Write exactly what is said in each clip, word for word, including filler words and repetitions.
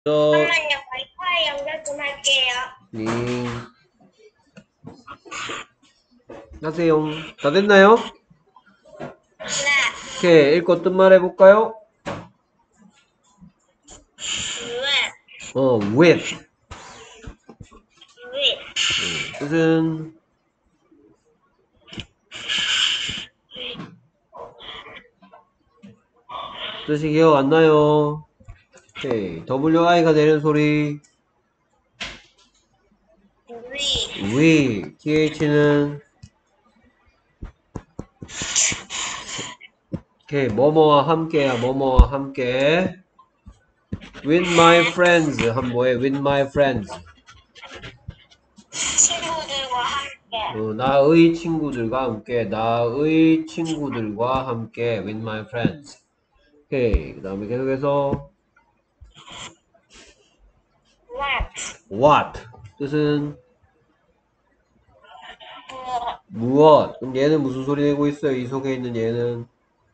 저, 잠깐만요. 와이파이 연결 좀 할게요. 네. 하세요. 다 됐나요? 네. 오케이, 읽고 뜻말 해볼까요? 왜? 어, with. 왜? 음, 뜻은, 뜻이 기억 안 나요. 오케이, 더블유아이가 내는 소리. 위. we. 티에이치는, 오케이, 뭐뭐와 함께야, 뭐뭐와 함께. with my friends. 한 뭐해, with my friends. 친구들과 함께. 어, 나의 친구들과 함께, 나의 친구들과 함께, with my friends. 오케이, 그 다음에 계속해서, What? what. 뜻은, 무엇? 무엇. 그럼 얘는 무슨 소리 내고 있어요? 이 속에 있는 얘는.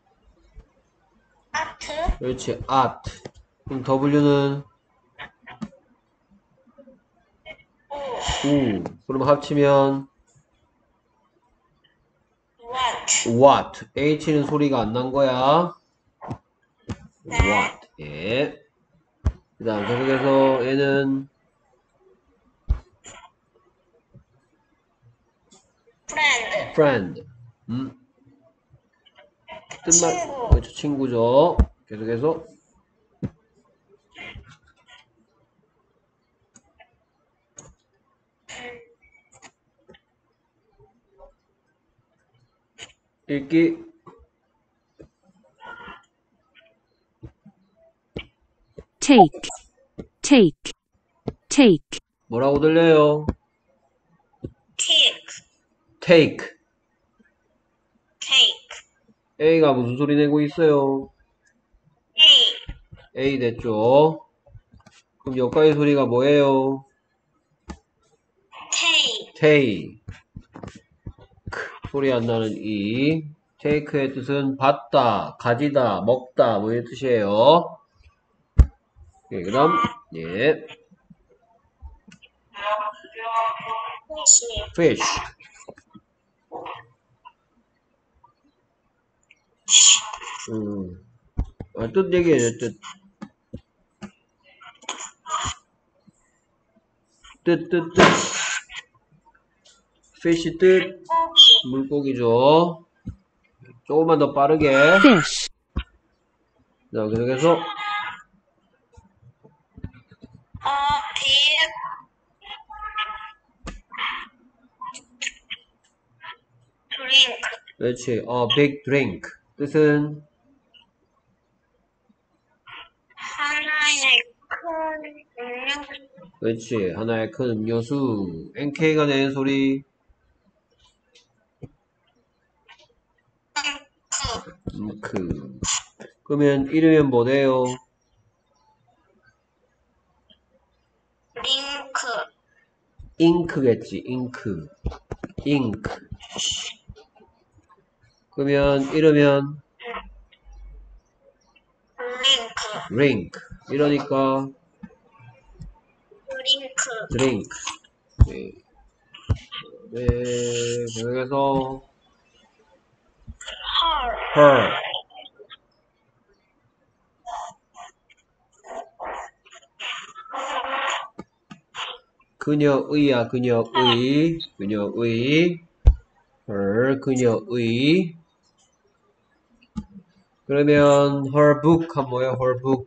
아트? 그렇지, art. 그럼 W는, 우. 우. 그럼 합치면, What? what. H는 소리가 안 난 거야. 네. what. 예. 그 다음 계속해서 얘는, Friend. friend. 음. 뜻만, 친구. 그렇죠, 친구죠. 계속해서, 읽기. take, take, take, 뭐라고 들려요? Take. take. Take. A가 무슨 소리 내고 있어요? A. A 됐죠? 그럼 여기까지 소리가 뭐예요? Take. take. 소리 안 나는 이. take의 뜻은 받다, 가지다, 먹다, 뭐 이런 뜻이에요. 예, 그 다음, 예. Fish. fish. 음. 아, 뜻 얘기해요, 뜻. 뜻, 뜻, 뜻. fish 뜻. 고기. 물고기죠. 조금만 더 빠르게. fish, 자, 계속해서, 어, 빅. 드링크. 그렇지. a big drink. 뜻은, 하나의 큰 음료수. 그렇지. 하나의 큰 음료수. 엔케이가 내는 소리. 음, 그. 그러면 이름은 뭐래요? 링크. 잉크겠지, 잉크. 잉크. 그러면 이러면 링크. 링크. 이러니까 드링크. 드링크. 네. 네. 계속해서 헐. her. 그녀의야, 그녀의. 그녀의. her. 그녀의. 그러면 her book 한 뭐야, her book.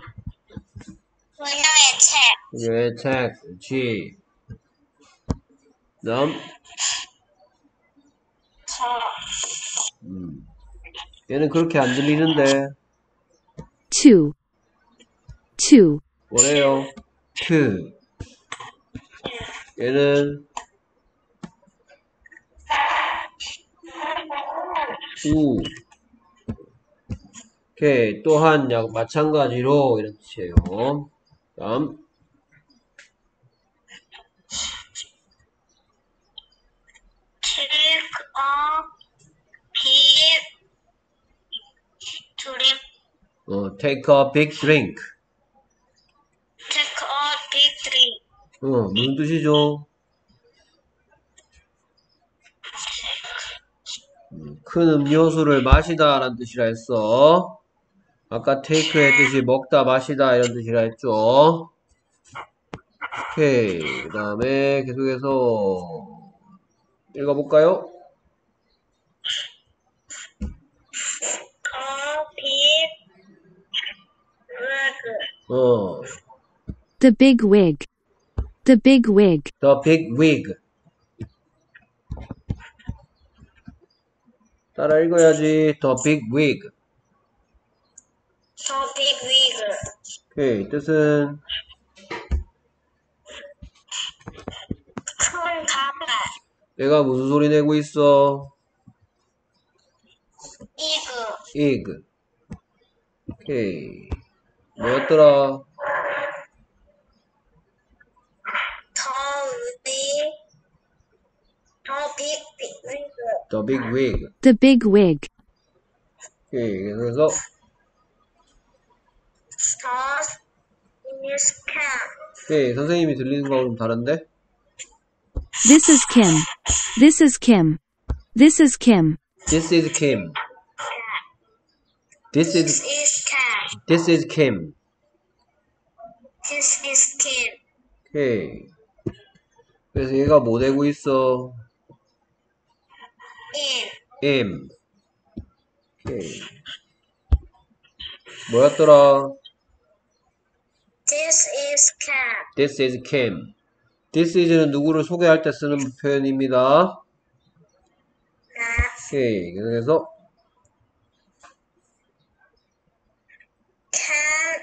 그녀의 책. 그녀의 책. 그렇지. 다음. 저. 음. 얘는 그렇게 안 들리는데. two, two, 뭐래요? to. 얘는 우. 오케이. 또한 약 마찬가지로 이런 뜻이에요. 다음. take a big drink. 어, take a big drink. take 어, 무슨 뜻이죠? 음, 큰 음료수를 마시다 라는 뜻이라 했어. 아까 take의 뜻이 먹다, 마시다 이런 뜻이라 했죠. 오케이. 그 다음에 계속해서 읽어볼까요? 더 빅, 웨그. 어, The big wig. The big wig. the big wig. 따라 읽어야지. the big wig. 더 빅 위그. 오케이. 뜻은 큰 가발. 얘가 무슨 소리 내고 있어? 이그. ig. 오케이. 뭐였더라? 더 위, 더 빅, 빅 위그. the big wig. The big wig. 오케이. 그래서 더 is can. 오케이. 선생님이 들리는 거하고 좀 다른데? This is Kim. This is Kim. This is Kim. This is Kim. This This is is can. This is Kim. This is Kim. 오케이. 그래서 얘가 뭐 되고 있어? In. M. 오케이. 뭐였더라? This is can. This is Kim. This is는 누구를 소개할 때 쓰는 표현입니다. 나 오케이. 그래서 can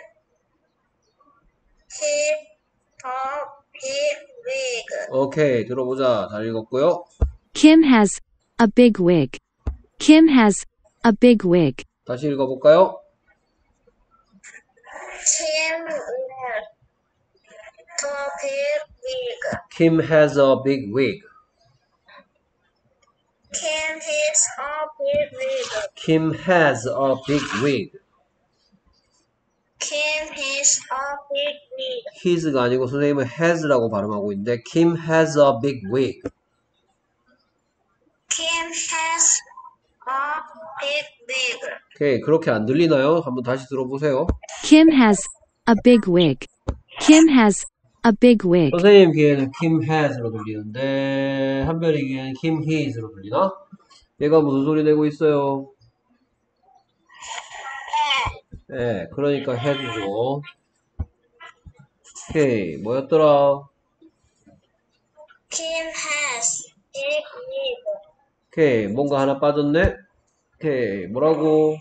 he the big wig. 오케이. 들어보자. 잘 읽었고요. Kim has a big wig. Kim has a big wig. 다시 읽어볼까요? Kim has the big wig. Kim has a big wig. Kim has a big wig. Kim has a big wig. Kim has a big wig. his가 아니고 선생님은 has라고 발음하고 있는데 Kim has a big wig. Kim has a big wig. 오케이. 그렇게 안 들리나요? 한번 다시 들어보세요. Kim has a big wig. Kim has a big wig. 선생님 귀에는 Kim has로 들리는데 한별이 귀에는 Kim his로 들리나? 얘가 무슨 소리 내고 있어요? 네, 그러니까 has죠. 오케이, 뭐였더라? Kim has big wig. 오케이, 뭔가 하나 빠졌네? 오케이, 뭐라고?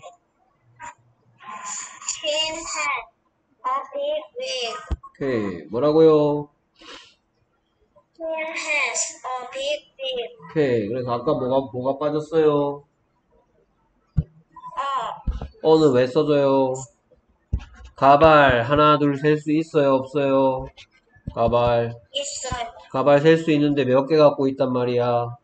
Kim has a big wig. 오케이, 뭐라고요? Kim has a big wig. 오케이, 그래서 아까 뭐가, 뭐가 빠졌어요? 어, 어는 왜 써줘요? 가발, 하나, 둘, 셀 수 있어요? 없어요? 가발. 있어요. 가발 셀 수 있는데 몇 개 갖고 있단 말이야?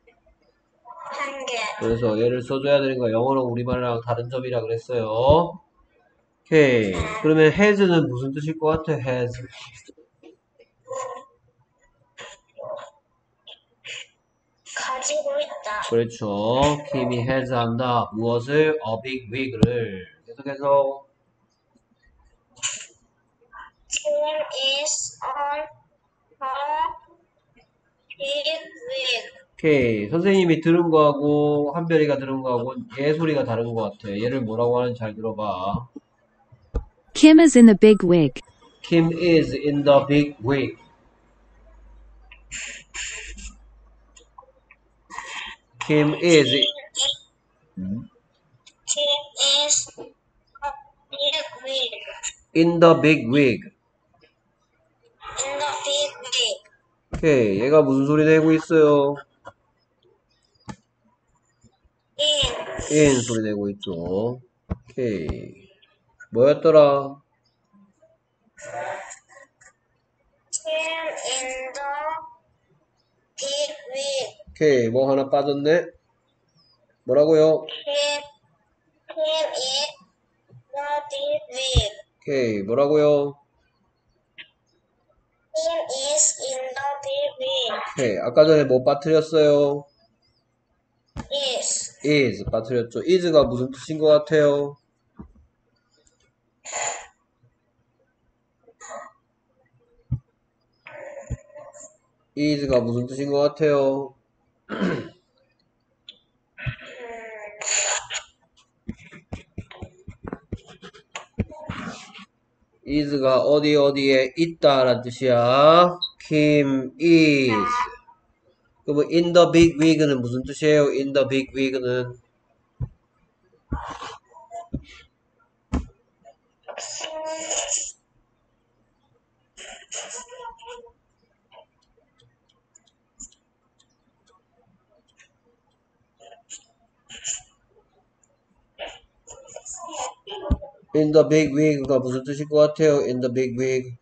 한 개. 그래서 얘를 써줘야 되는 거 영어랑 우리말이랑 다른 점이라 그랬어요. 오케이. 그러면 has는 무슨 뜻일 것 같아? has. 가지고 있다. 그렇죠. Kim이 has 한다. 무엇을? A big wig를. 계속해서 Kim is on a big wig. 오케이. 선생님이 들은 거하고 한별이가 들은 거하고 얘 소리가 다른 것 같아. 얘를 뭐라고 하는지 잘 들어봐. Kim is in the big wig. Kim is in the big wig. Kim is Kim is a big wig. in the big wig. In the big wig. 오케이. 얘가 무슨 소리 내고 있어요? In. in 소리 내고 있죠. 오케이. 뭐였더라? Kim in the big wig. 오케이. 뭐 하나 빠졌네? 뭐라고요? Kim, Kim is the big wig. 오케이. 뭐라고요? Kim is in the big wheel. 오케이. 아까 전에 뭐 빠뜨렸어요? Is. is 빠뜨렸죠. is가 무슨 뜻인 것 같아요? is가 무슨 뜻인 것 같아요? is가 어디 어디에 있다라는 뜻이야. Kim is. 그러면 in the big wig는 무슨 뜻이에요? in the big wig는 in the big wig가 무슨 뜻일 것 같아요? in the big wig.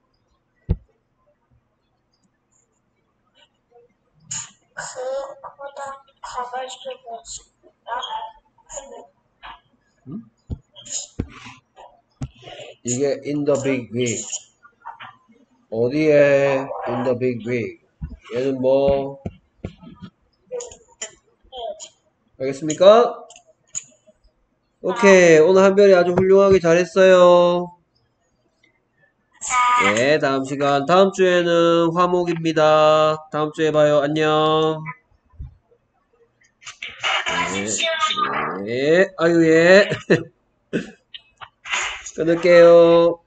그 커다란 가발 쓰고 있습니다. 이게 in the big wig. 어디에 in the big wig. 얘는 뭐? 알겠습니까? 오케이. 오늘 한별이 아주 훌륭하게 잘했어요. 네, 다음 시간, 다음 주에는 화목입니다. 다음 주에 봐요. 안녕. 네, 네. 아유, 예. 끊을게요.